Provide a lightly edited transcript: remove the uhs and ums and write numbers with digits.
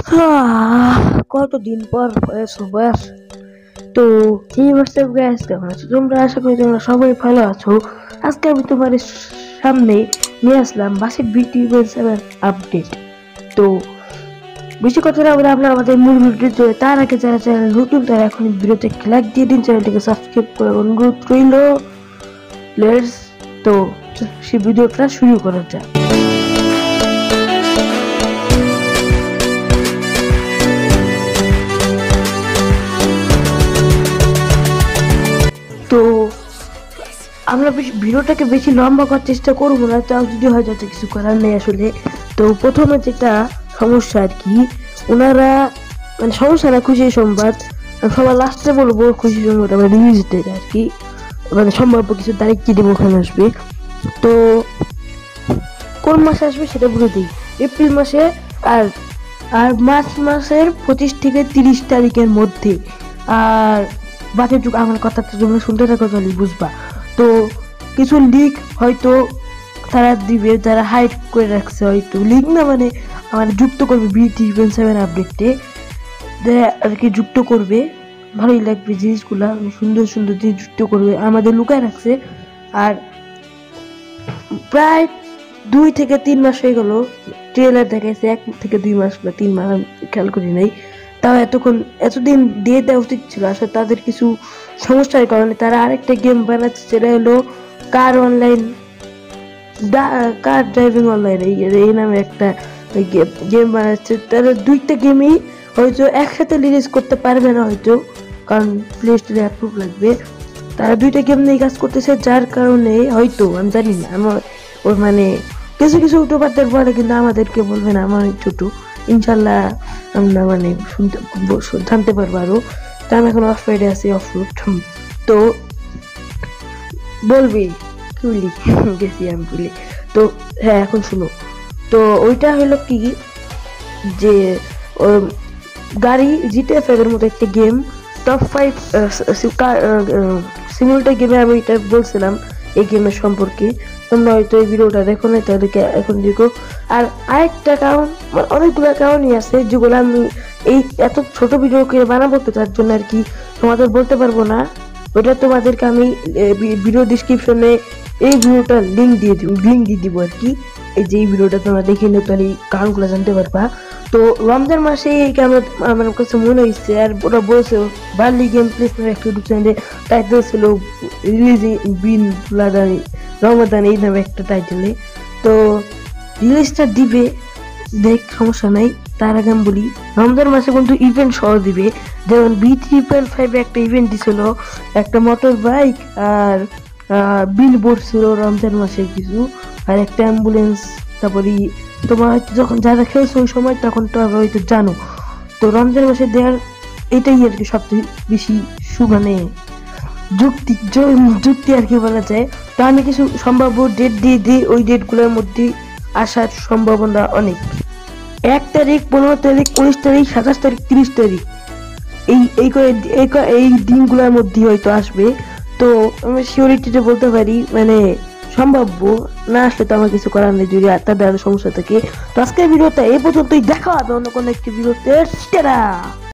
কতদিন পর সবার তো কি হোয়াটসঅ্যাপ গাইস, কেমন আছো তোমরা? আশা করি তোমরা সবাই ভালো আছো। আজকে আমি তোমাদের সামনে নিয়ে আসলাম বাসিড v3.7 আপডেট। তো বেশি কথা না বলে আমরা আমাদের মূল ভিডিওতে তার আগে যারা চ্যানেল নতুন তারা এখন ভিডিওতে লাইক দিয়ে দিন, চ্যানেলটিকে সাবস্ক্রাইব করার অনুরোধ রইল। লেটস তো সেই ভিডিওটা শুরু করা যাক। তো আমরা ভিডিওটাকে বেশি লম্বা করার চেষ্টা করবো না, তাও যদি হয় যাতে কিছু করার নেই আসলে। তো প্রথমে যেটা সমস্যা আর কি, ওনারা মানে সমস্যা না, খুশি সংবাদ সবার লাস্টে বলবো। খুশি সংবাদ আমরা রিলিজ ডেট আর কি, মানে সম্ভাব্য কিছু তারিখ কি দেবো ওখানে আসবে। তো কোন মাসে আসবে সেটা বলে দিই, এপ্রিল মাসে আর আর মার্চ মাসের 25 থেকে 30 তারিখের মধ্যে। আর বাকিটুকু আমার কথাটা তোমরা শুনতে থাকো তাহলে বুঝবা। তো কিছু লিক হয়তো তারা দিবে, যারা হাইড করে রাখছে, হয়তো লিক না মানে আমার যুক্ত করবে v3.7 আপডেটে আর কি, যুক্ত করবে। ভালোই লাগবে জিনিসগুলা, সুন্দর সুন্দর জিনিস যুক্ত করবে, আমাদের লুকায় রাখছে। আর প্রায় 2 থেকে 3 মাস হয়ে গেল ট্রেলার দেখাইছে, 1 থেকে 2 মাস বা 3 মাস খেয়াল করি নাই। তাও এতদিন দিয়ে দেওয়া উচিত ছিল। আসলে তাদের কিছু সমস্যার কারণে তারা আরেকটা গেম বানাচ্ছে, সেটা হলো কার ড্রাইভিং অনলাইন এই নামে একটা গেম বানাচ্ছে। তারা 2টা গেমই হয়তো একসাথে রিলিজ করতে পারবে না হয়তো, কারণ প্লে স্টোরে অ্যাপ্রুভ লাগবে। তারা 2টা গেম নিয়ে কাজ করতেছে, যার কারণে হয়তো আমি জানি না, আমার ওর মানে কিছু ইউটিউবারদের বলে, কিন্তু আমাদেরকে বলবে না, আমার ছোট ইনশাল্লাহ আমরা মানে জানতে পারবো আরো। তো আমি এখন অফ রাইডে আছি, অফ রুট। তো বলবি গেছি আমি বলি। তো হ্যাঁ এখন শুনো, তো ওইটা হলো কি যে গাড়ি জিটিএফ এর মতো একটা গেম, টপ 5 সিমুলেটর গেমে আমি এটা বলছিলাম এই গেমের সম্পর্কে। তোমরা হয়তো এই ভিডিওটা দেখো না, তাদেরকে এখন দেখো। আর আরেকটা কারণ, অনেকগুলো কারণই আছে যেগুলো আমি এই এত ছোট ভিডিও করে বানাবো, তো তার জন্য আর কি তোমাদের বলতে পারবো না। ওটা তোমাদেরকে আমি ভিডিও ডিসক্রিপশনে এই ভিডিওটা লিঙ্ক দিয়ে দিব আর কি। এই যে এই ভিডিওটা তোমরা দেখে নিও, তাহলে কারণগুলো জানতে পারবা। তো রমজান মাসে আমার কাছে মনে হয়েছে, আর ওরা বলছে বার্লি গেম প্লেস একটা ইউটিউব চ্যানেলে টাইটেল ছিল রিলিজিং বিন রমাদান এই নামে একটা টাইটেলে। তো রিলিজটা দিবে, দেখ সমস্যা নাই। তার আগে আমি বলি, রমজান মাসে কিন্তু ইভেন্ট সহ দিবে। যেমন v3.5 একটা ইভেন্ট দিছিল, একটা মোটর বাইক আর বিলবোর্ড ছিল রমজান মাসে কিছু, আর একটা অ্যাম্বুলেন্স। তারপরে তোমার হয়তো যখন যারা খেলছো ওই সময় তখন তো হয়তো জানো। তো রমজান মাসে দেওয়ার এটাই আর কি সবচেয়ে বেশি মানে যুক্তি আর কি বলা যায়। তো আমি কিছু সম্ভাব্য ডেট দিয়ে দিই, ওই ডেটগুলোর মধ্যে আসার সম্ভাবনা অনেক। 1 তারিখ, 15 তারিখ, 19 তারিখ, 27 তারিখ, 30 তারিখ এই দিনগুলোর মধ্যে হয়তো আসবে। তো আমি সিওরিটিতে বলতে পারি, মানে সম্ভাব্য না আসলে তো আমার কিছু করার নেই, যদি তাদের আরো সমস্যা থাকে। তো আজকের ভিডিওটা এই পর্যন্তই, দেখা হবে অন্য কোনো একটি ভিডিওতে।